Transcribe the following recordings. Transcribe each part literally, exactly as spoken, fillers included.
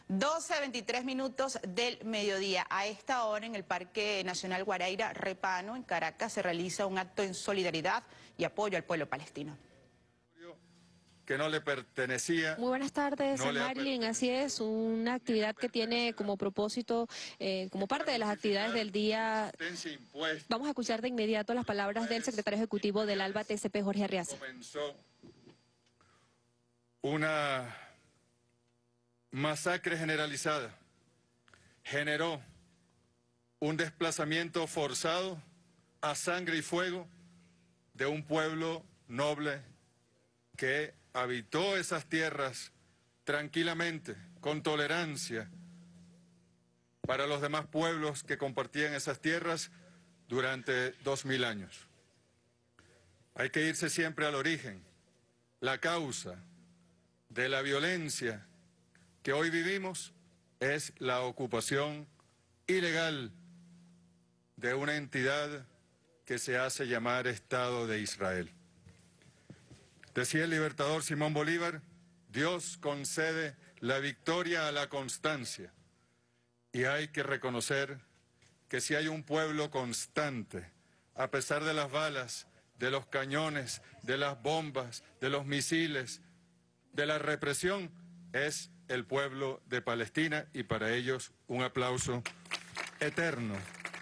doce veintitrés minutos del mediodía. A esta hora en el Parque Nacional Guaraíra Repano, en Caracas, se realiza un acto en solidaridad y apoyo al pueblo palestino. Que no le pertenecía. Muy buenas tardes, no Marilyn. Así es, una actividad que tiene como propósito, eh, como parte de las actividades del día. Vamos a escuchar de inmediato las palabras del secretario ejecutivo del ALBA T C P, Jorge Arriaza. Comenzó una masacre generalizada, generó un desplazamiento forzado a sangre y fuego de un pueblo noble que habitó esas tierras tranquilamente, con tolerancia para los demás pueblos que compartían esas tierras durante dos mil años. Hay que irse siempre al origen, la causa de la violencia que hoy vivimos es la ocupación ilegal de una entidad que se hace llamar Estado de Israel. Decía el libertador Simón Bolívar, Dios concede la victoria a la constancia. Y hay que reconocer que si hay un pueblo constante, a pesar de las balas, de los cañones, de las bombas, de los misiles, de la represión, es el pueblo de Palestina, y para ellos un aplauso eterno.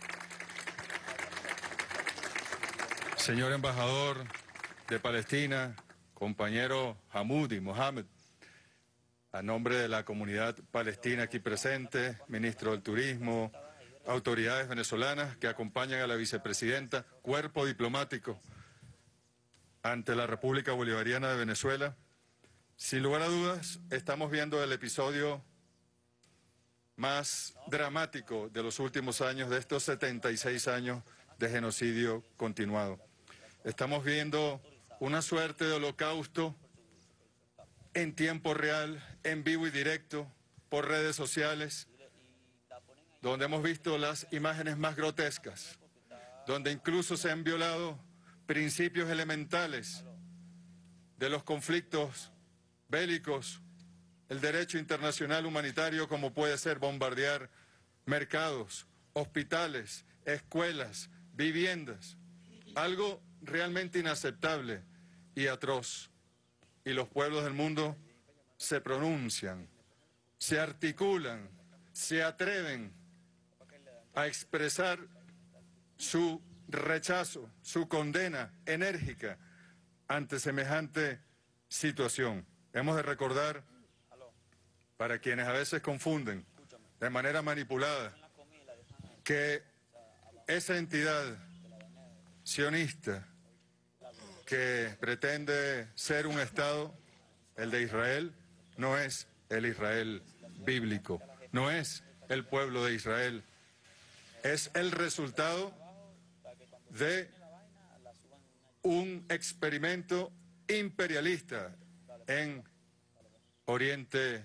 Señor embajador de Palestina, compañero Hamoudi Mohamed, a nombre de la comunidad palestina aquí presente, ministro del Turismo, autoridades venezolanas que acompañan a la vicepresidenta, cuerpo diplomático ante la República Bolivariana de Venezuela, sin lugar a dudas estamos viendo el episodio más dramático de los últimos años, de estos setenta y seis años de genocidio continuado. Estamos viendo una suerte de holocausto en tiempo real, en vivo y directo, por redes sociales, donde hemos visto las imágenes más grotescas, donde incluso se han violado principios elementales de los conflictos bélicos, el derecho internacional humanitario, como puede ser bombardear mercados, hospitales, escuelas, viviendas, algo realmente inaceptable y atroz. Y los pueblos del mundo se pronuncian, se articulan, se atreven a expresar su rechazo, su condena enérgica ante semejante situación. Hemos de recordar, para quienes a veces confunden de manera manipulada, que esa entidad sionista que pretende ser un Estado, el de Israel, no es el Israel bíblico, no es el pueblo de Israel, es el resultado de un experimento imperialista en Oriente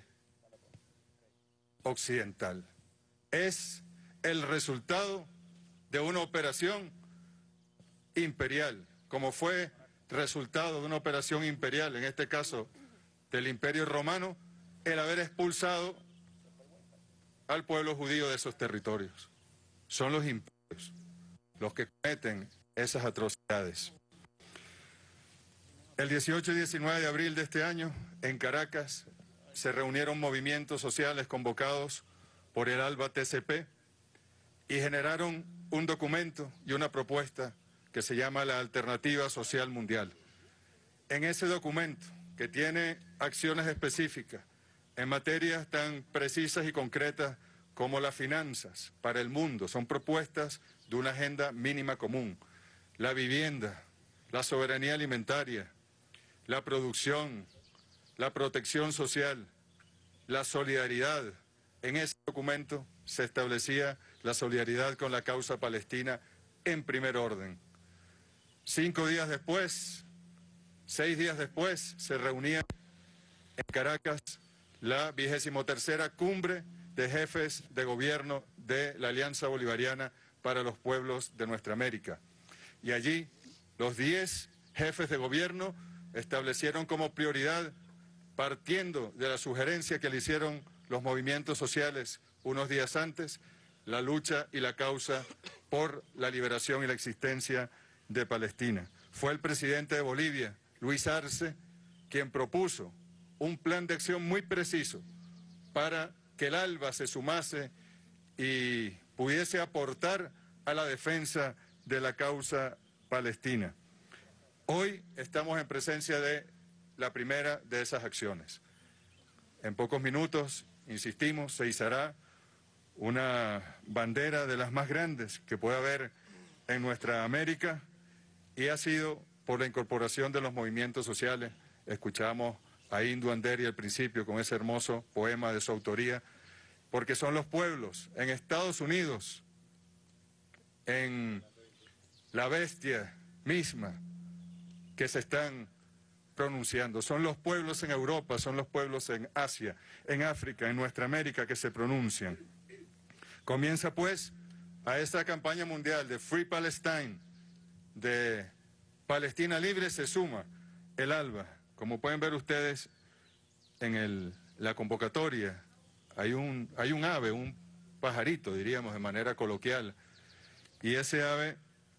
Occidental. Es el resultado de una operación imperial, como fue resultado de una operación imperial, en este caso del Imperio Romano, el haber expulsado al pueblo judío de esos territorios. Son los imperios los que cometen esas atrocidades. El dieciocho y diecinueve de abril de este año, en Caracas, se reunieron movimientos sociales convocados por el ALBA T C P y generaron un documento y una propuesta que se llama la Alternativa Social Mundial. En ese documento, que tiene acciones específicas en materias tan precisas y concretas como las finanzas para el mundo, son propuestas de una agenda mínima común, la vivienda, la soberanía alimentaria, la producción, la protección social, la solidaridad. En ese documento se establecía la solidaridad con la causa palestina en primer orden. Cinco días después, seis días después, se reunía en Caracas la vigésimo tercera cumbre de jefes de gobierno de la Alianza Bolivariana para los Pueblos de Nuestra América. Y allí los diez jefes de gobierno establecieron como prioridad, partiendo de la sugerencia que le hicieron los movimientos sociales unos días antes, la lucha y la causa por la liberación y la existencia de Palestina. Fue el presidente de Bolivia, Luis Arce, quien propuso un plan de acción muy preciso para que el ALBA se sumase y pudiese aportar a la defensa de la causa palestina. Hoy estamos en presencia de la primera de esas acciones. En pocos minutos, insistimos, se izará una bandera de las más grandes que pueda haber en nuestra América, y ha sido por la incorporación de los movimientos sociales. Escuchamos a Indu Anderi al principio con ese hermoso poema de su autoría, porque son los pueblos en Estados Unidos, en la bestia misma, que se están pronunciando. Son los pueblos en Europa, son los pueblos en Asia, en África, en nuestra América que se pronuncian. Comienza pues a esta campaña mundial de Free Palestine, de Palestina Libre, se suma el ALBA. Como pueden ver ustedes en el, la convocatoria, hay un, hay un ave, un pajarito, diríamos de manera coloquial, y ese ave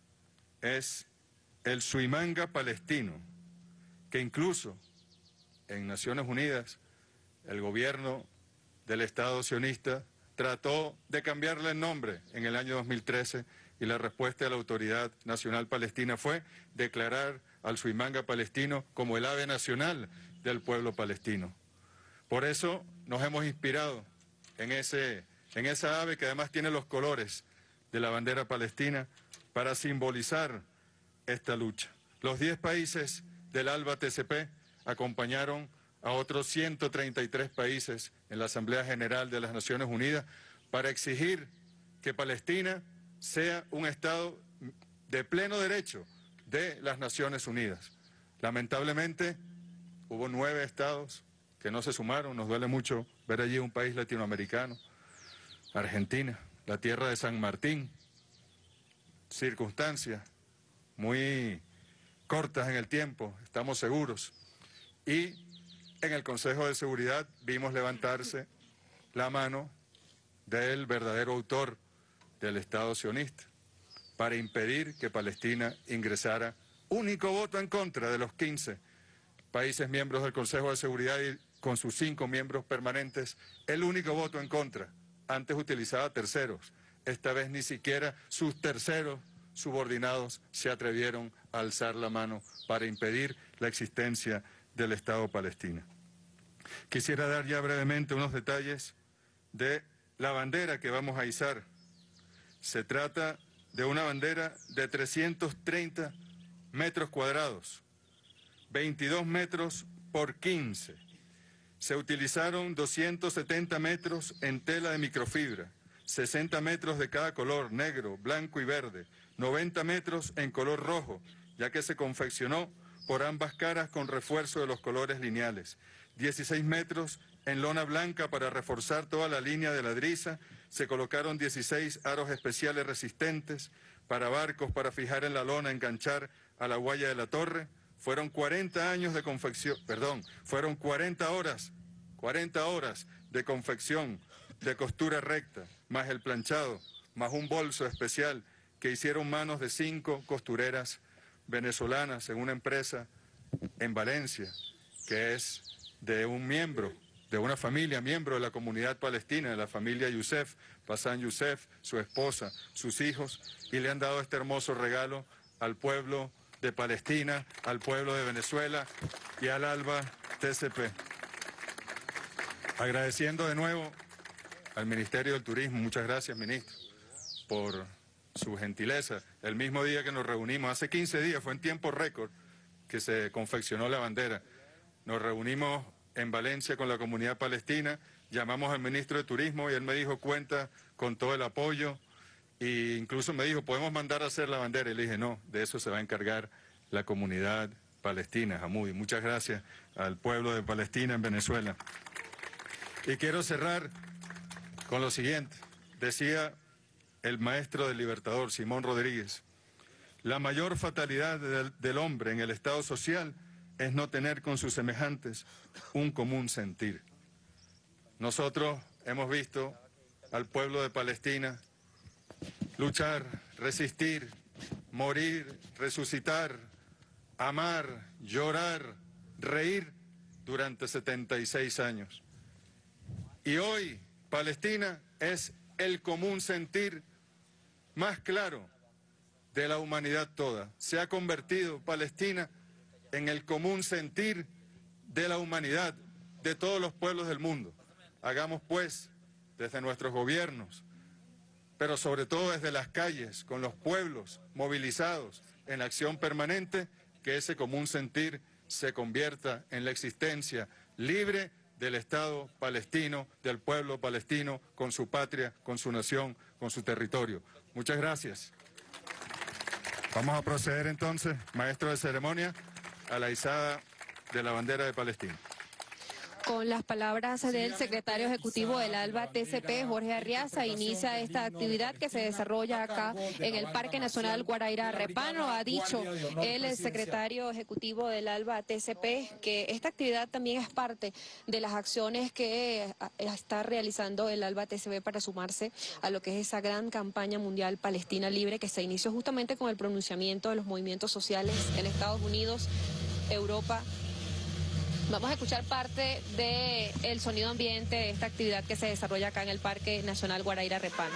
es el suimanga palestino, que incluso en Naciones Unidas el gobierno del Estado sionista trató de cambiarle el nombre en el año dos mil trece, y la respuesta de la Autoridad Nacional Palestina fue declarar al suimanga palestino como el ave nacional del pueblo palestino. Por eso nos hemos inspirado en, ese, en esa ave que además tiene los colores de la bandera palestina para simbolizar esta lucha. Los diez países del ALBA T C P acompañaron a otros ciento treinta y tres países en la Asamblea General de las Naciones Unidas para exigir que Palestina sea un Estado de pleno derecho de las Naciones Unidas. Lamentablemente hubo nueve estados que no se sumaron. Nos duele mucho ver allí un país latinoamericano, Argentina, la tierra de San Martín, circunstancias muy cortas en el tiempo, estamos seguros. Y en el Consejo de Seguridad vimos levantarse la mano del verdadero autor del Estado sionista para impedir que Palestina ingresara. Único voto en contra de los quince países miembros del Consejo de Seguridad y con sus cinco miembros permanentes, el único voto en contra. Antes utilizaba terceros, esta vez ni siquiera sus terceros subordinados se atrevieron a alzar la mano para impedir la existencia del Estado palestino. Quisiera dar ya brevemente unos detalles de la bandera que vamos a izar. Se trata de una bandera de trescientos treinta metros cuadrados, veintidós metros por quince. Se utilizaron doscientos setenta metros en tela de microfibra, sesenta metros de cada color, negro, blanco y verde, noventa metros en color rojo, ya que se confeccionó por ambas caras con refuerzo de los colores lineales, dieciséis metros en lona blanca para reforzar toda la línea de ladriza. Se colocaron dieciséis aros especiales resistentes para barcos para fijar en la lona, enganchar a la guaya de la torre. Fueron cuarenta años de confección, perdón, fueron cuarenta horas, cuarenta horas de confección, de costura recta, más el planchado, más un bolso especial que hicieron manos de cinco costureras venezolanas en una empresa en Valencia, que es de un miembro, de una familia, miembro de la comunidad palestina, de la familia Youssef, Passan Youssef, su esposa, sus hijos, y le han dado este hermoso regalo al pueblo de Palestina, al pueblo de Venezuela y al ALBA T C P. Agradeciendo de nuevo al Ministerio del Turismo, muchas gracias, ministro, por su gentileza. El mismo día que nos reunimos, hace quince días, fue en tiempo récord que se confeccionó la bandera. Nos reunimos en Valencia con la comunidad palestina, llamamos al ministro de Turismo y él me dijo cuenta con todo el apoyo, e incluso me dijo podemos mandar a hacer la bandera, y le dije no, de eso se va a encargar la comunidad palestina, Hamudi. Muchas gracias al pueblo de Palestina en Venezuela. Y quiero cerrar con lo siguiente. Decía el maestro del Libertador, Simón Rodríguez, la mayor fatalidad del, del hombre en el estado social es no tener con sus semejantes un común sentir. Nosotros hemos visto al pueblo de Palestina luchar, resistir, morir, resucitar, amar, llorar, reír durante setenta y seis años. Y hoy Palestina es el común sentir más claro de la humanidad toda. Se ha convertido Palestina en el común sentir de la humanidad, de todos los pueblos del mundo. Hagamos pues, desde nuestros gobiernos, pero sobre todo desde las calles, con los pueblos movilizados en acción permanente, que ese común sentir se convierta en la existencia libre del Estado palestino, del pueblo palestino, con su patria, con su nación, con su territorio. Muchas gracias. Vamos a proceder entonces, maestro de ceremonia, a la izada de la bandera de Palestina. Con las palabras del secretario ejecutivo del ALBA T C P, Jorge Arriaza, inicia esta actividad que se desarrolla acá en el Parque Nacional Guaraíra Repano. Ha dicho el secretario ejecutivo del ALBA T C P que esta actividad también es parte de las acciones que está realizando el ALBA T C P para sumarse a lo que es esa gran campaña mundial Palestina Libre que se inició justamente con el pronunciamiento de los movimientos sociales en Estados Unidos, Europa. Vamos a escuchar parte del sonido ambiente de esta actividad que se desarrolla acá en el Parque Nacional Guaraíra Repano.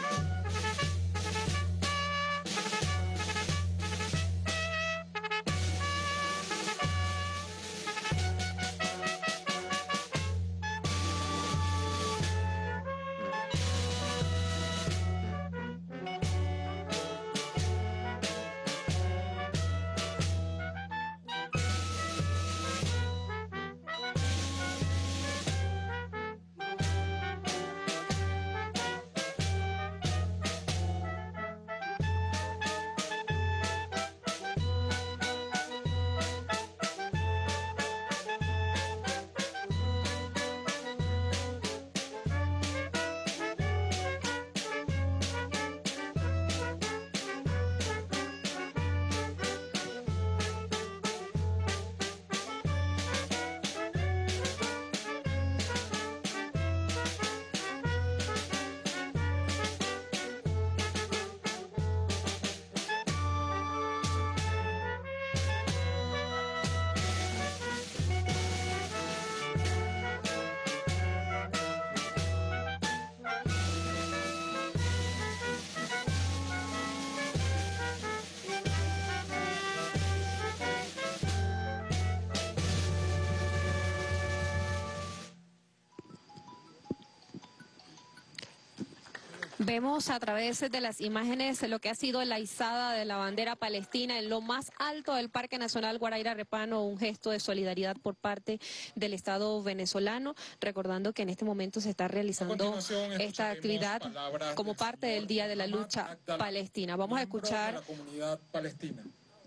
Vemos a través de las imágenes lo que ha sido la izada de la bandera palestina en lo más alto del Parque Nacional Guaraíra Repano, un gesto de solidaridad por parte del Estado venezolano, recordando que en este momento se está realizando esta actividad como parte del Día de la Lucha Palestina. Vamos a escuchar la comunidad palestina.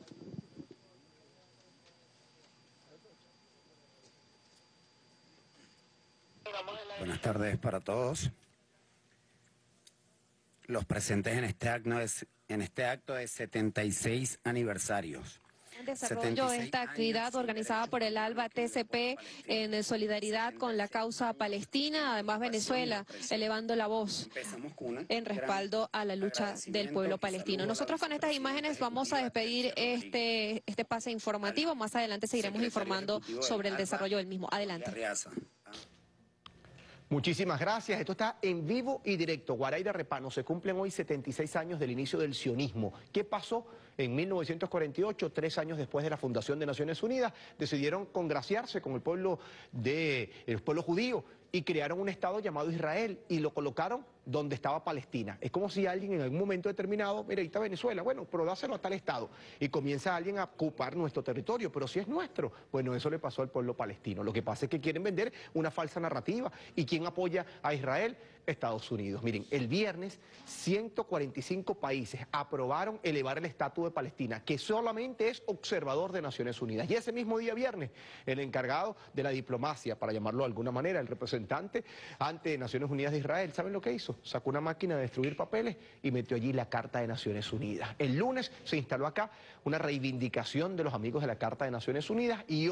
Buenas tardes para todos. Los presentes en este acto es, en este acto de setenta y seis aniversarios. Desarrollo esta actividad organizada por el ALBA T C P en solidaridad con la causa palestina, además Venezuela elevando la voz en respaldo a la lucha del pueblo palestino. Nosotros con estas imágenes vamos a despedir este, este pase informativo, más adelante seguiremos informando sobre el desarrollo del mismo. Adelante. Muchísimas gracias. Esto está en vivo y directo. Guaraíra Repano, se cumplen hoy setenta y seis años del inicio del sionismo. ¿Qué pasó? En mil novecientos cuarenta y ocho, tres años después de la fundación de Naciones Unidas, decidieron congraciarse con el pueblo, de, el pueblo judío y crearon un estado llamado Israel y lo colocaron donde estaba Palestina. Es como si alguien en algún momento determinado, mira, ahí está Venezuela, bueno, pero dáselo a tal estado. Y comienza alguien a ocupar nuestro territorio, pero si es nuestro, bueno, eso le pasó al pueblo palestino. Lo que pasa es que quieren vender una falsa narrativa. ¿Y quién apoya a Israel? Estados Unidos. Miren, el viernes ciento cuarenta y cinco países aprobaron elevar el estatus de Palestina, que solamente es observador de Naciones Unidas. Y ese mismo día viernes, el encargado de la diplomacia, para llamarlo de alguna manera, el representante ante Naciones Unidas de Israel, ¿saben lo que hizo? Sacó una máquina de destruir papeles y metió allí la Carta de Naciones Unidas. El lunes se instaló acá una reivindicación de los amigos de la Carta de Naciones Unidas y hoy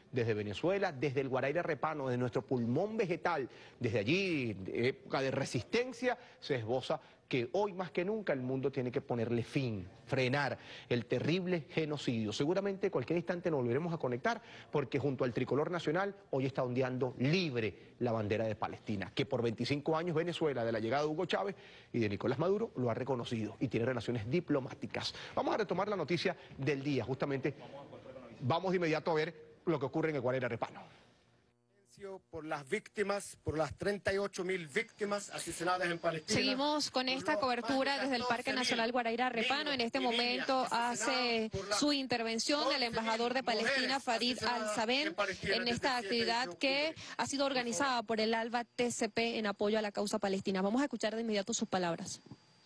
desde Venezuela, desde el Guaraíra Repano, desde nuestro pulmón vegetal, desde allí, de época de resistencia, se esboza que hoy más que nunca el mundo tiene que ponerle fin, frenar el terrible genocidio. Seguramente cualquier instante nos volveremos a conectar porque junto al tricolor nacional hoy está ondeando libre la bandera de Palestina, que por veinticinco años Venezuela, de la llegada de Hugo Chávez y de Nicolás Maduro, lo ha reconocido y tiene relaciones diplomáticas. Vamos a retomar la noticia del día, justamente vamos de inmediato a ver lo que ocurre en el Guaraíra Repano. Por las víctimas, por las treinta y ocho mil víctimas asesinadas en Palestina. Seguimos con esta cobertura desde el Parque Nacional Guaraíra Repano. En este momento hace su intervención el embajador de Palestina, Farid Al-Sabeen, en esta actividad que ha sido organizada por el ALBA T C P en apoyo a la causa palestina. Vamos a escuchar de inmediato sus palabras.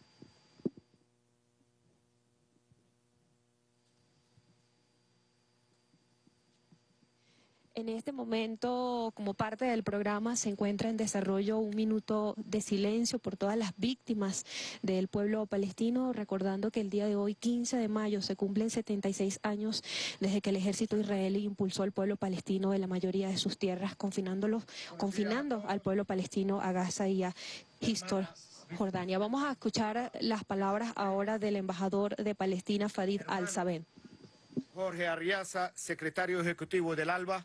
En este momento, como parte del programa, se encuentra en desarrollo un minuto de silencio por todas las víctimas del pueblo palestino, recordando que el día de hoy, quince de mayo, se cumplen setenta y seis años desde que el ejército israelí impulsó al pueblo palestino de la mayoría de sus tierras, confinándolos, confinando al pueblo palestino a Gaza y a Cisjordania. Vamos a escuchar las palabras ahora del embajador de Palestina, Farid Al-Sabeen. Jorge Arriaza, secretario ejecutivo del ALBA.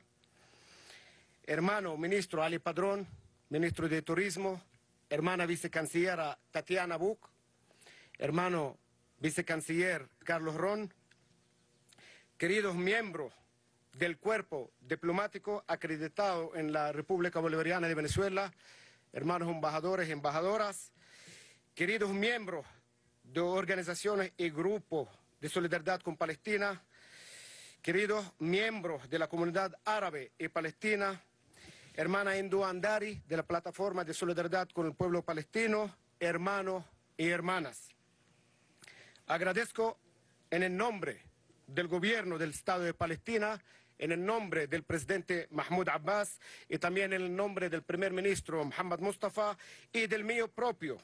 Hermano ministro Ali Padrón, ministro de Turismo, hermana vicecanciller Tatiana Buc, hermano vicecanciller Carlos Ron, queridos miembros del cuerpo diplomático acreditado en la República Bolivariana de Venezuela, hermanos embajadores y embajadoras, queridos miembros de organizaciones y grupos de solidaridad con Palestina, queridos miembros de la comunidad árabe y palestina, hermana Indu Andari de la Plataforma de Solidaridad con el Pueblo Palestino, hermanos y hermanas. Agradezco en el nombre del gobierno del Estado de Palestina, en el nombre del presidente Mahmoud Abbas y también en el nombre del primer ministro Mohamed Mustafa y del mío propio.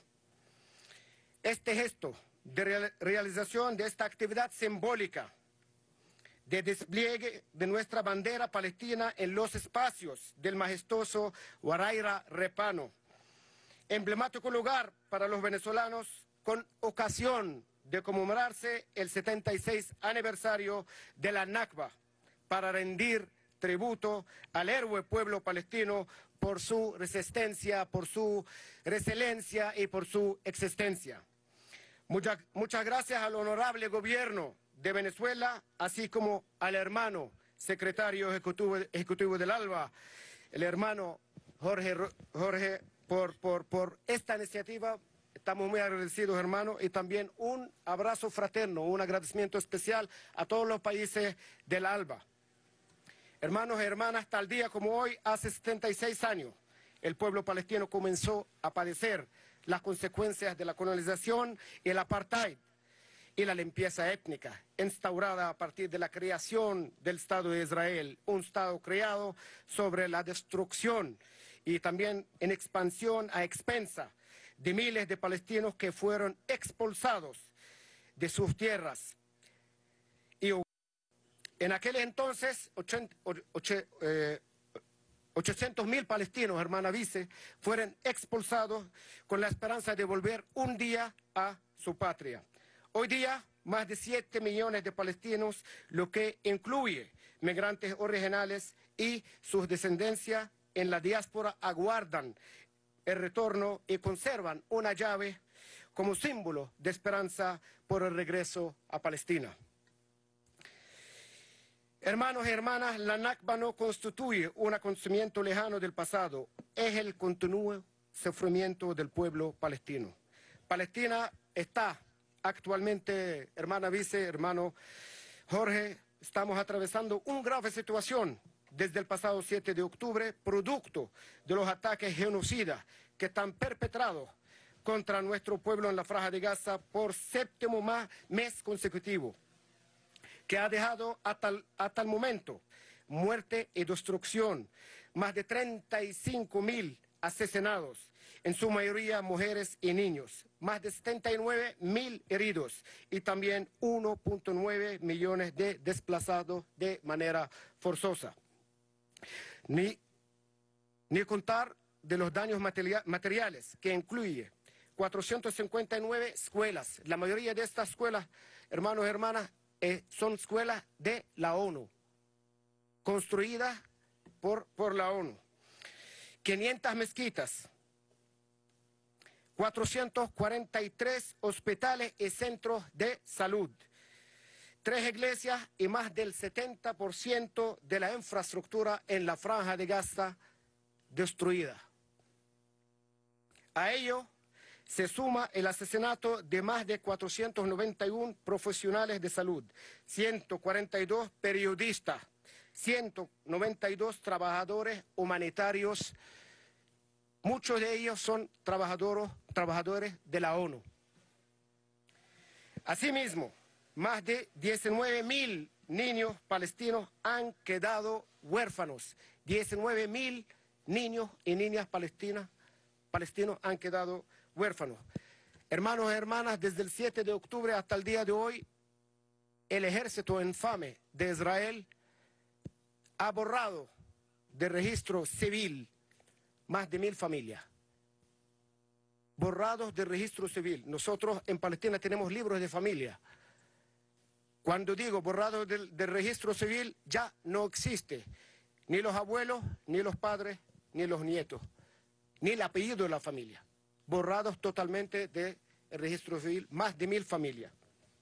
Este gesto de realización de esta actividad simbólica de despliegue de nuestra bandera palestina en los espacios del majestuoso Guaraíra Repano, emblemático lugar para los venezolanos con ocasión de conmemorarse el setenta y seis aniversario de la Nakba, para rendir tributo al héroe pueblo palestino por su resistencia, por su resiliencia y por su existencia. Muchas, muchas gracias al honorable gobierno de Venezuela, así como al hermano secretario ejecutivo, ejecutivo del ALBA, el hermano Jorge, Jorge por, por, por esta iniciativa. Estamos muy agradecidos, hermano, y también un abrazo fraterno, un agradecimiento especial a todos los países del ALBA. Hermanos y hermanas, tal día como hoy, hace setenta y seis años, el pueblo palestino comenzó a padecer las consecuencias de la colonización y el apartheid y la limpieza étnica, instaurada a partir de la creación del Estado de Israel, un Estado creado sobre la destrucción y también en expansión a expensa de miles de palestinos que fueron expulsados de sus tierras. Y en aquel entonces, ochocientos mil palestinos, hermana Vice, fueron expulsados con la esperanza de volver un día a su patria. Hoy día, más de siete millones de palestinos, lo que incluye migrantes originales y sus descendencias en la diáspora, aguardan el retorno y conservan una llave como símbolo de esperanza por el regreso a Palestina. Hermanos y hermanas, la Nakba no constituye un acontecimiento lejano del pasado, es el continuo sufrimiento del pueblo palestino. Palestina está actualmente, hermana Vice, hermano Jorge, estamos atravesando una grave situación desde el pasado siete de octubre, producto de los ataques genocidas que están perpetrados contra nuestro pueblo en la Franja de Gaza por séptimo mes consecutivo, que ha dejado hasta el, hasta el momento muerte y destrucción, más de treinta y cinco mil asesinados, en su mayoría mujeres y niños, más de setenta y nueve mil heridos y también uno punto nueve millones de desplazados de manera forzosa. Ni, ni contar de los daños materia- materiales, que incluye cuatrocientas cincuenta y nueve escuelas. La mayoría de estas escuelas, hermanos y hermanas, eh, son escuelas de la ONU, construidas por, por la ONU. quinientas mezquitas, cuatrocientos cuarenta y tres hospitales y centros de salud, tres iglesias y más del setenta por ciento de la infraestructura en la Franja de Gaza destruida. A ello se suma el asesinato de más de cuatrocientos noventa y uno profesionales de salud, ciento cuarenta y dos periodistas, ciento noventa y dos trabajadores humanitarios, muchos de ellos son trabajadores, trabajadores de la ONU. Asimismo, más de diecinueve mil niños palestinos han quedado huérfanos. diecinueve mil niños y niñas palestinas, palestinos han quedado huérfanos. Hermanos y hermanas, desde el siete de octubre hasta el día de hoy, el ejército infame de Israel ha borrado de registro civil más de mil familias. Borrados de registro civil. Nosotros en Palestina tenemos libros de familia. Cuando digo borrados del, del registro civil, ya no existe ni los abuelos, ni los padres, ni los nietos, ni el apellido de la familia. Borrados totalmente del registro civil, más de mil familias.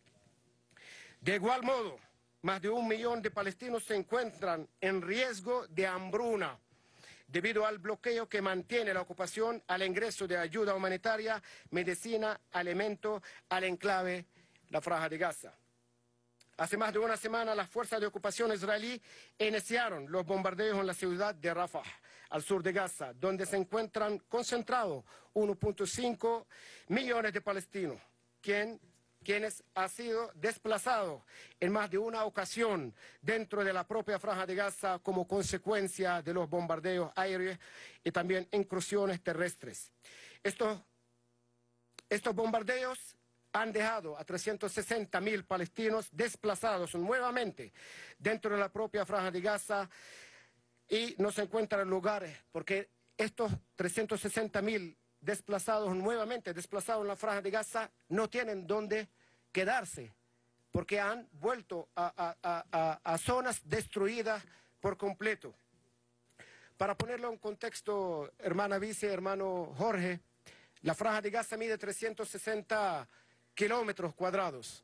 De igual modo, más de un millón de palestinos se encuentran en riesgo de hambruna debido al bloqueo que mantiene la ocupación al ingreso de ayuda humanitaria, medicina, alimentos al enclave, la Franja de Gaza. Hace más de una semana, las fuerzas de ocupación israelí iniciaron los bombardeos en la ciudad de Rafah, al sur de Gaza, donde se encuentran concentrados uno punto cinco millones de palestinos, quien, quienes han sido desplazados en más de una ocasión dentro de la propia Franja de Gaza como consecuencia de los bombardeos aéreos y también incursiones terrestres. Estos, estos bombardeos han dejado a trescientos sesenta mil palestinos desplazados nuevamente dentro de la propia Franja de Gaza y no se encuentran lugares, porque estos trescientos sesenta mil desplazados nuevamente, desplazados en la Franja de Gaza, no tienen dónde quedarse, porque han vuelto a, a, a, a zonas destruidas por completo. Para ponerlo en contexto, hermana Vice, hermano Jorge, la Franja de Gaza mide trescientos sesenta kilómetros cuadrados.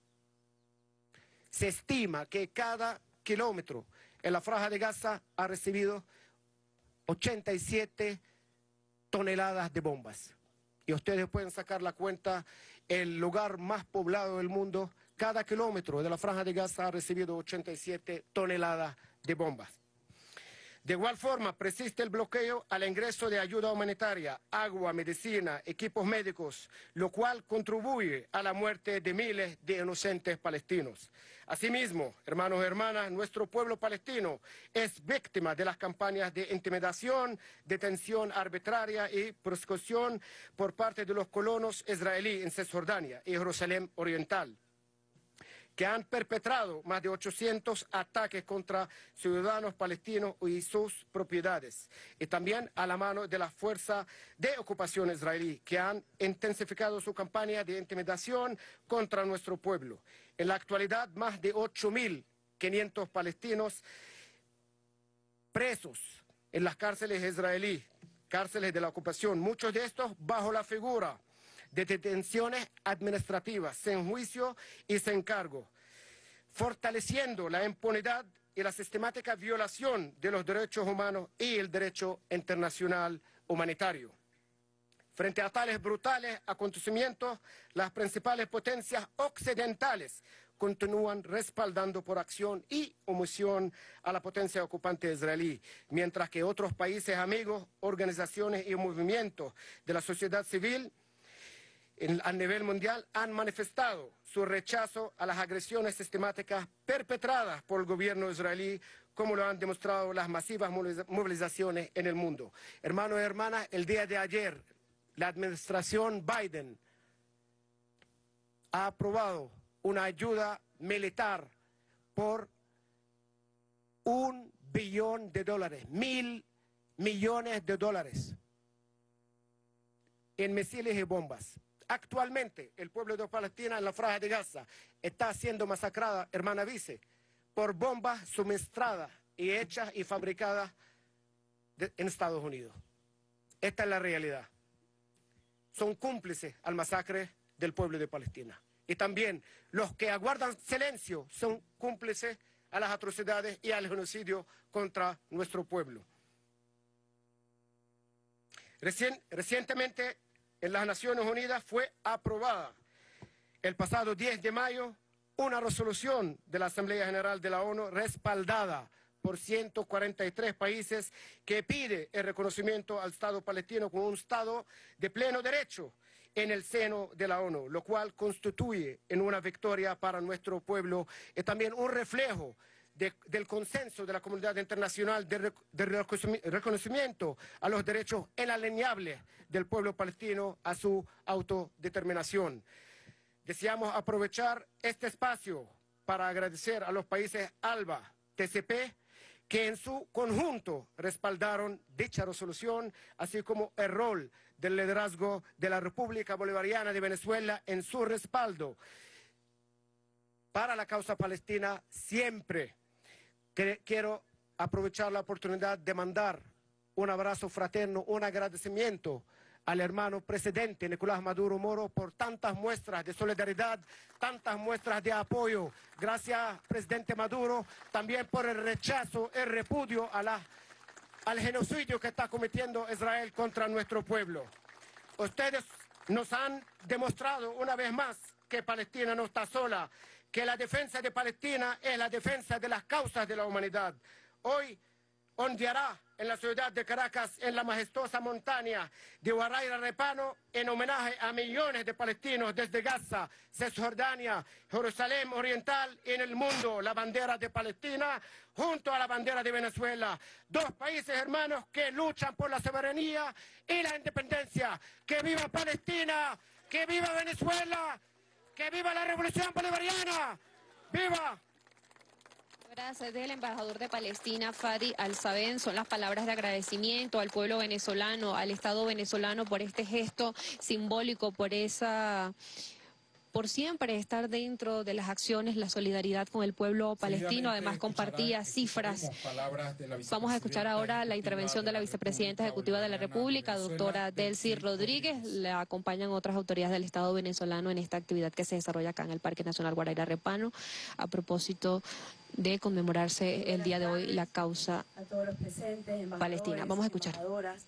Se estima que cada kilómetro en la Franja de Gaza ha recibido ochenta y siete toneladas de bombas. Y ustedes pueden sacar la cuenta, el lugar más poblado del mundo, cada kilómetro de la Franja de Gaza ha recibido ochenta y siete toneladas de bombas. De igual forma, persiste el bloqueo al ingreso de ayuda humanitaria, agua, medicina, equipos médicos, lo cual contribuye a la muerte de miles de inocentes palestinos. Asimismo, hermanos y hermanas, nuestro pueblo palestino es víctima de las campañas de intimidación, detención arbitraria y persecución por parte de los colonos israelíes en Cisjordania y Jerusalén Oriental, que han perpetrado más de ochocientos ataques contra ciudadanos palestinos y sus propiedades, y también a la mano de la fuerza de ocupación israelí, que han intensificado su campaña de intimidación contra nuestro pueblo. En la actualidad, más de ocho mil quinientos palestinos presos en las cárceles israelíes, cárceles de la ocupación, muchos de estos bajo la figura de detenciones administrativas, sin juicio y sin cargo, fortaleciendo la impunidad y la sistemática violación de los derechos humanos y el derecho internacional humanitario. Frente a tales brutales acontecimientos, las principales potencias occidentales continúan respaldando por acción y omisión a la potencia ocupante israelí, mientras que otros países amigos, organizaciones y movimientos de la sociedad civil En, a nivel mundial han manifestado su rechazo a las agresiones sistemáticas perpetradas por el gobierno israelí, como lo han demostrado las masivas movilizaciones en el mundo. Hermanos y hermanas, el día de ayer la administración Biden ha aprobado una ayuda militar por un billón de dólares, mil millones de dólares en misiles y bombas. Actualmente, el pueblo de Palestina en la Franja de Gaza está siendo masacrada, hermana vice, por bombas suministradas y hechas y fabricadas de, en Estados Unidos. Esta es la realidad. Son cómplices al masacre del pueblo de Palestina. Y también los que aguardan silencio son cómplices a las atrocidades y al genocidio contra nuestro pueblo. Recien, recientemente en las Naciones Unidas fue aprobada el pasado diez de mayo una resolución de la Asamblea General de la ONU respaldada por ciento cuarenta y tres países que pide el reconocimiento al Estado palestino como un Estado de pleno derecho en el seno de la ONU, lo cual constituye en una victoria para nuestro pueblo y también un reflejo de, del consenso de la comunidad internacional de, de reconocimiento a los derechos inalienables del pueblo palestino a su autodeterminación. Deseamos aprovechar este espacio para agradecer a los países ALBA, T C P, que en su conjunto respaldaron dicha resolución, así como el rol del liderazgo de la República Bolivariana de Venezuela en su respaldo para la causa palestina siempre. Que quiero aprovechar la oportunidad de mandar un abrazo fraterno, un agradecimiento al hermano presidente Nicolás Maduro Moro por tantas muestras de solidaridad, tantas muestras de apoyo. Gracias, presidente Maduro, también por el rechazo, el repudio a la, al genocidio que está cometiendo Israel contra nuestro pueblo. Ustedes nos han demostrado una vez más que Palestina no está sola, que la defensa de Palestina es la defensa de las causas de la humanidad. Hoy ondeará en la ciudad de Caracas, en la majestuosa montaña de Guaraíra Repano, en homenaje a millones de palestinos desde Gaza, Cisjordania, Jerusalén Oriental y en el mundo, la bandera de Palestina junto a la bandera de Venezuela. Dos países hermanos que luchan por la soberanía y la independencia. ¡Que viva Palestina! ¡Que viva Venezuela! ¡Que viva la revolución bolivariana! ¡Viva! Gracias del embajador de Palestina, Fadi Al-Sabeen, son las palabras de agradecimiento al pueblo venezolano, al Estado venezolano por este gesto simbólico, por esa, por siempre estar dentro de las acciones, la solidaridad con el pueblo palestino. Además compartía cifras. Vamos a escuchar ahora la intervención de la vicepresidenta ejecutiva de la República, doctora Delcy Rodríguez. Le acompañan otras autoridades del Estado venezolano en esta actividad que se desarrolla acá en el Parque Nacional Guaraíra Repano a propósito de conmemorarse el día de hoy la causa a todos los presentes, palestina. Vamos a escuchar.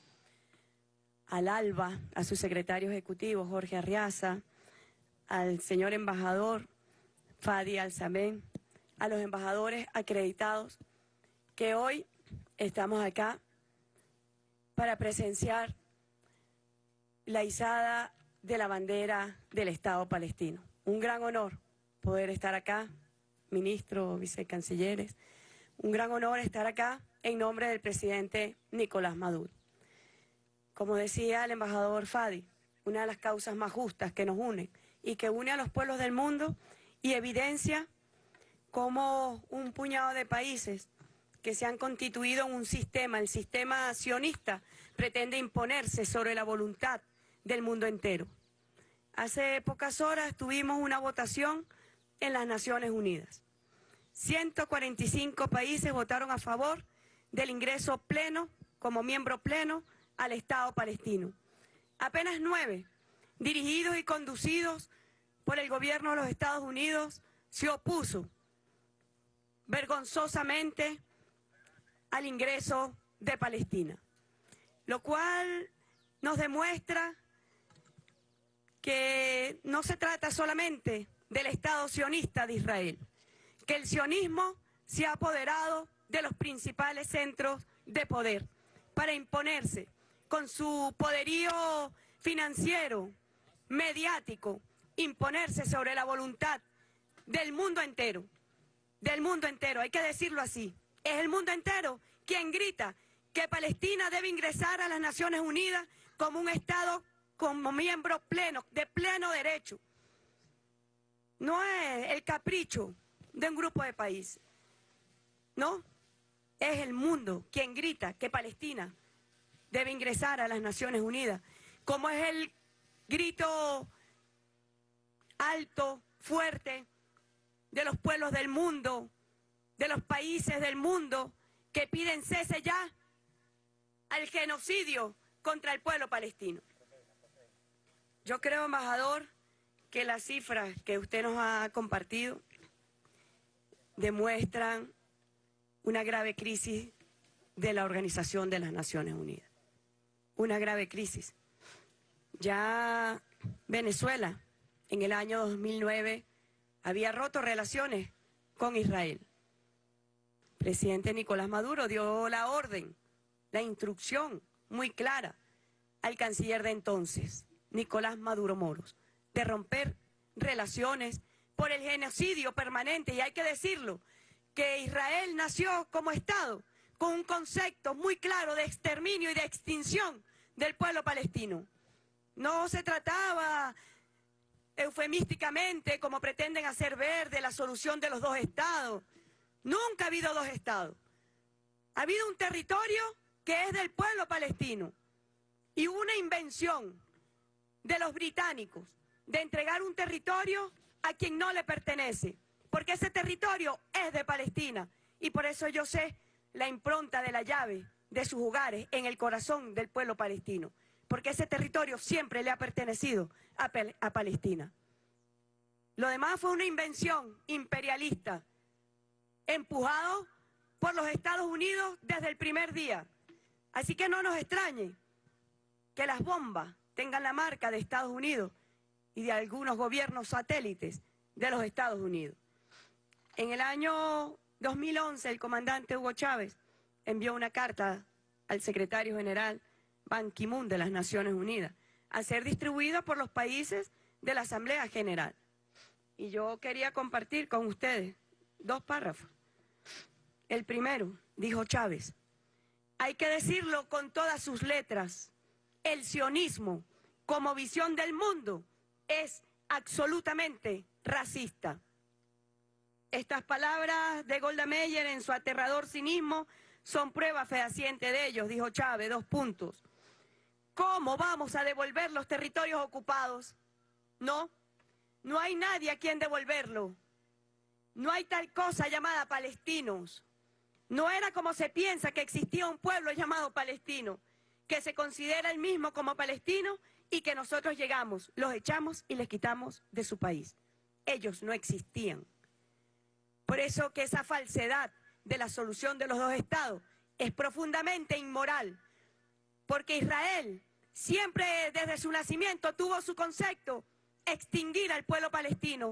Al ALBA, a su secretario ejecutivo, Jorge Arriaza, al señor embajador Fadi Al-Sabeen, a los embajadores acreditados, que hoy estamos acá para presenciar la izada de la bandera del Estado palestino. Un gran honor poder estar acá, ministro, vicecancilleres, un gran honor estar acá en nombre del presidente Nicolás Maduro. Como decía el embajador Fadi, una de las causas más justas que nos unen y que une a los pueblos del mundo y evidencia cómo un puñado de países que se han constituido en un sistema, el sistema sionista, pretende imponerse sobre la voluntad del mundo entero. Hace pocas horas tuvimos una votación en las Naciones Unidas. ciento cuarenta y cinco países votaron a favor del ingreso pleno, como miembro pleno, al Estado palestino. Apenas nueve, dirigidos y conducidos por el gobierno de los Estados Unidos, se opuso vergonzosamente al ingreso de Palestina, lo cual nos demuestra que no se trata solamente del Estado sionista de Israel, que el sionismo se ha apoderado de los principales centros de poder para imponerse con su poderío financiero, mediático, imponerse sobre la voluntad del mundo entero, del mundo entero, hay que decirlo así. Es el mundo entero quien grita que Palestina debe ingresar a las Naciones Unidas como un Estado, como miembro pleno, de pleno derecho. No es el capricho de un grupo de países, ¿no? es el mundo quien grita que Palestina debe ingresar a las Naciones Unidas, como es el grito alto, fuerte, de los pueblos del mundo, de los países del mundo, que piden cese ya al genocidio contra el pueblo palestino. Yo creo, embajador, que las cifras que usted nos ha compartido demuestran una grave crisis de la Organización de las Naciones Unidas. Una grave crisis. Ya Venezuela, en el año dos mil nueve, había roto relaciones con Israel. El presidente Nicolás Maduro dio la orden, la instrucción muy clara al canciller de entonces, Nicolás Maduro Moros, de romper relaciones por el genocidio permanente. Y hay que decirlo, que Israel nació como Estado con un concepto muy claro de exterminio y de extinción del pueblo palestino. No se trataba eufemísticamente, como pretenden hacer ver, de la solución de los dos estados. Nunca ha habido dos estados. Ha habido un territorio que es del pueblo palestino y una invención de los británicos de entregar un territorio a quien no le pertenece, porque ese territorio es de Palestina, y por eso yo sé la impronta de la llave de sus hogares en el corazón del pueblo palestino, porque ese territorio siempre le ha pertenecido a, a Palestina. Lo demás fue una invención imperialista, empujado por los Estados Unidos desde el primer día. Así que no nos extrañe que las bombas tengan la marca de Estados Unidos y de algunos gobiernos satélites de los Estados Unidos. En el año dos mil once, el comandante Hugo Chávez envió una carta al secretario general Ban Ki-moon de las Naciones Unidas a ser distribuida por los países de la Asamblea General. Y yo quería compartir con ustedes dos párrafos. El primero, dijo Chávez, hay que decirlo con todas sus letras, el sionismo como visión del mundo es absolutamente racista. Estas palabras de Golda Meir en su aterrador cinismo son prueba fehaciente de ellos, dijo Chávez, dos puntos. ¿Cómo vamos a devolver los territorios ocupados? No, no hay nadie a quien devolverlo. No hay tal cosa llamada palestinos. No era como se piensa que existía un pueblo llamado palestino, que se considera el mismo como palestino y que nosotros llegamos, los echamos y les quitamos de su país. Ellos no existían. Por eso que esa falsedad de la solución de los dos estados es profundamente inmoral, porque Israel siempre desde su nacimiento tuvo su concepto, extinguir al pueblo palestino,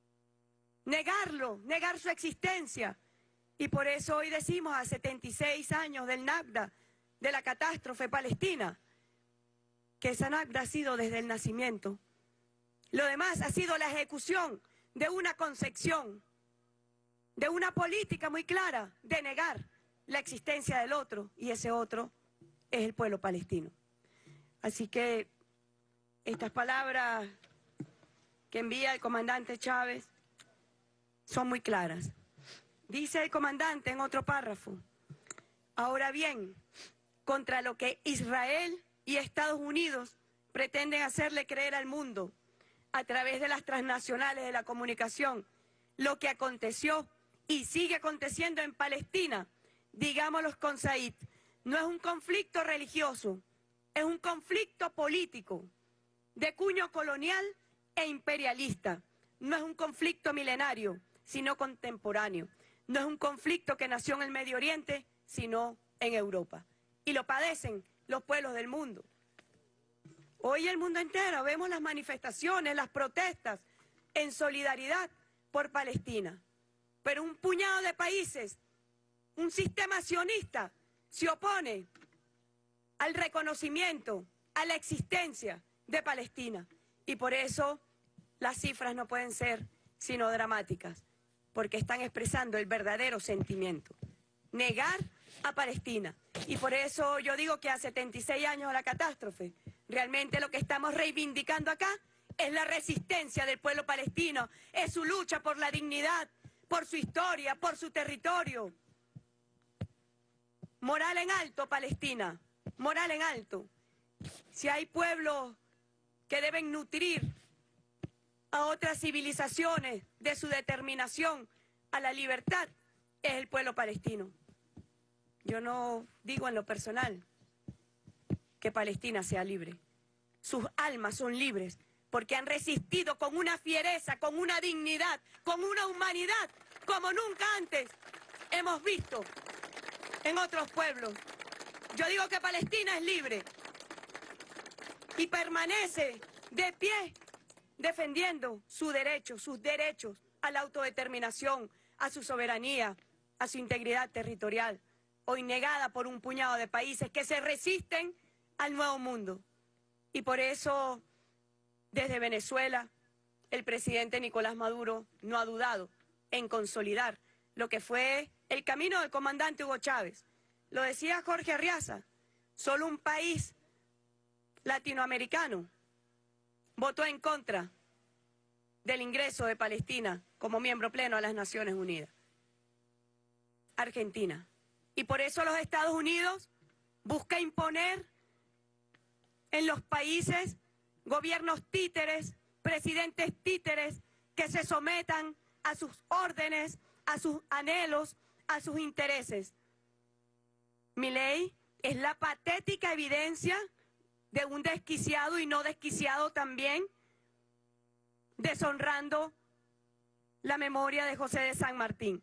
negarlo, negar su existencia. Y por eso hoy decimos a setenta y seis años del Nakba, de la catástrofe palestina, que esa Nakba ha sido desde el nacimiento. Lo demás ha sido la ejecución de una concepción, de una política muy clara de negar la existencia del otro, y ese otro es el pueblo palestino. Así que estas palabras que envía el comandante Chávez son muy claras. Dice el comandante en otro párrafo, ahora bien, contra lo que Israel y Estados Unidos pretenden hacerle creer al mundo a través de las transnacionales de la comunicación, lo que aconteció y sigue aconteciendo en Palestina, digámoslo con Said, no es un conflicto religioso, es un conflicto político, de cuño colonial e imperialista. No es un conflicto milenario, sino contemporáneo. No es un conflicto que nació en el Medio Oriente, sino en Europa. Y lo padecen los pueblos del mundo. Hoy el mundo entero vemos las manifestaciones, las protestas en solidaridad por Palestina. Pero un puñado de países, un sistema sionista, se opone al reconocimiento, a la existencia de Palestina. Y por eso las cifras no pueden ser sino dramáticas, porque están expresando el verdadero sentimiento, negar a Palestina. Y por eso yo digo que a setenta y seis años de la catástrofe, realmente lo que estamos reivindicando acá es la resistencia del pueblo palestino, es su lucha por la dignidad, por su historia, por su territorio. Moral en alto, Palestina, moral en alto. Si hay pueblos que deben nutrir a otras civilizaciones de su determinación a la libertad, es el pueblo palestino. Yo no digo en lo personal que Palestina sea libre. Sus almas son libres porque han resistido con una fiereza, con una dignidad, con una humanidad como nunca antes hemos visto en otros pueblos. Yo digo que Palestina es libre y permanece de pie defendiendo su derecho, sus derechos a la autodeterminación, a su soberanía, a su integridad territorial, hoy negada por un puñado de países que se resisten al nuevo mundo. Y por eso, desde Venezuela, el presidente Nicolás Maduro no ha dudado en consolidar lo que fue el camino del comandante Hugo Chávez. Lo decía Jorge Arriaza, solo un país latinoamericano votó en contra del ingreso de Palestina como miembro pleno a las Naciones Unidas. Argentina. Y por eso los Estados Unidos busca imponer en los países gobiernos títeres, presidentes títeres que se sometan a sus órdenes, a sus anhelos, a sus intereses. Milei es la patética evidencia de un desquiciado y no desquiciado también, deshonrando la memoria de José de San Martín.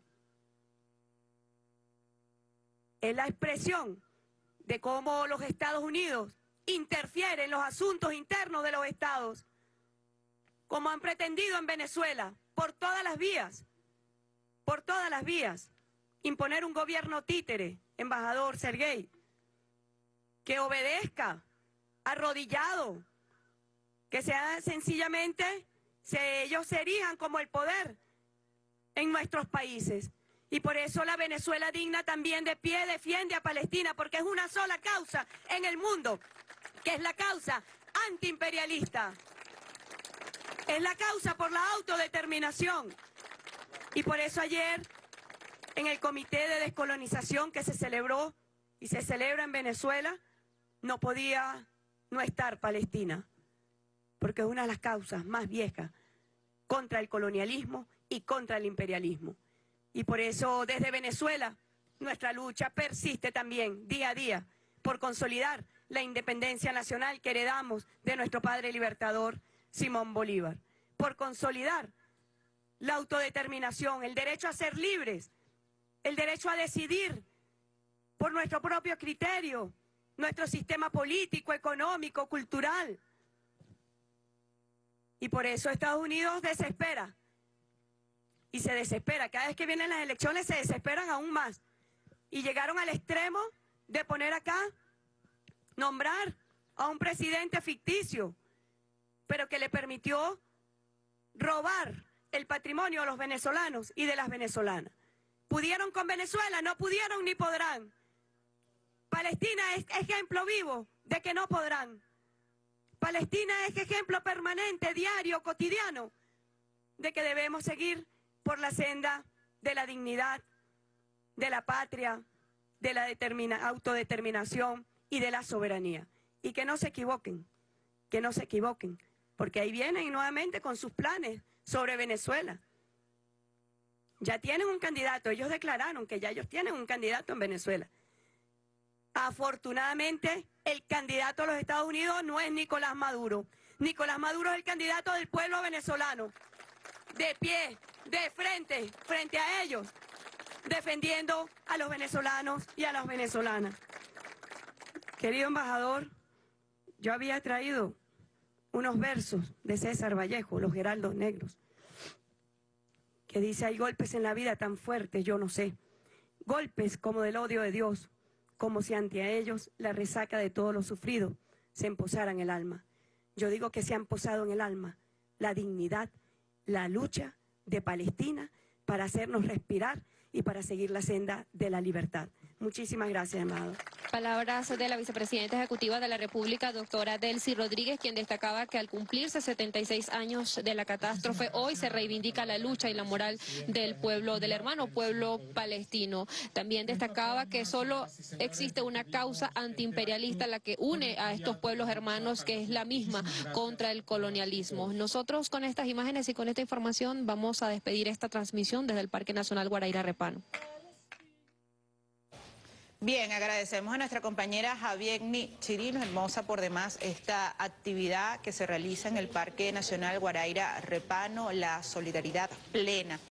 Es la expresión de cómo los Estados Unidos interfieren en los asuntos internos de los estados, como han pretendido en Venezuela, por todas las vías, por todas las vías, imponer un gobierno títere, embajador Sergei, que obedezca, arrodillado, que sea sencillamente, se, ellos se erijan como el poder en nuestros países. Y por eso la Venezuela digna también de pie defiende a Palestina, porque es una sola causa en el mundo, que es la causa antiimperialista. Es la causa por la autodeterminación. Y por eso ayer, en el Comité de Descolonización que se celebró y se celebra en Venezuela, no podía no estar Palestina, porque es una de las causas más viejas contra el colonialismo y contra el imperialismo. Y por eso desde Venezuela nuestra lucha persiste también día a día por consolidar la independencia nacional que heredamos de nuestro padre libertador Simón Bolívar, por consolidar la autodeterminación, el derecho a ser libres, el derecho a decidir por nuestro propio criterio, nuestro sistema político, económico, cultural. Y por eso Estados Unidos desespera. Y se desespera. Cada vez que vienen las elecciones se desesperan aún más. Y llegaron al extremo de poner acá, nombrar a un presidente ficticio, pero que le permitió robar el patrimonio a los venezolanos y de las venezolanas. ¿Pudieron con Venezuela? No pudieron ni podrán. Palestina es ejemplo vivo de que no podrán. Palestina es ejemplo permanente, diario, cotidiano, de que debemos seguir por la senda de la dignidad, de la patria, de la determina, autodeterminación y de la soberanía. Y que no se equivoquen, que no se equivoquen, porque ahí vienen nuevamente con sus planes sobre Venezuela. Ya tienen un candidato, ellos declararon que ya ellos tienen un candidato en Venezuela. Afortunadamente, el candidato a los Estados Unidos no es Nicolás Maduro. Nicolás Maduro es el candidato del pueblo venezolano, de pie, de frente, frente a ellos, defendiendo a los venezolanos y a las venezolanas. Querido embajador, yo había traído unos versos de César Vallejo, Los Heraldos Negros, que dice: hay golpes en la vida tan fuertes, yo no sé, golpes como del odio de Dios, como si ante a ellos la resaca de todo lo sufrido se emposara en el alma. Yo digo que se han posado en el alma la dignidad, la lucha de Palestina para hacernos respirar y para seguir la senda de la libertad. Muchísimas gracias, embajador. Palabras de la vicepresidenta ejecutiva de la República, doctora Delcy Rodríguez, quien destacaba que al cumplirse setenta y seis años de la catástrofe, hoy se reivindica la lucha y la moral del pueblo, del hermano pueblo palestino. También destacaba que solo existe una causa antiimperialista la que une a estos pueblos hermanos, que es la misma contra el colonialismo. Nosotros con estas imágenes y con esta información vamos a despedir esta transmisión desde el Parque Nacional Guaraíra Repano. Bien, agradecemos a nuestra compañera Javiegni Chirino, hermosa por demás esta actividad que se realiza en el Parque Nacional Guaraíra Repano, la solidaridad plena.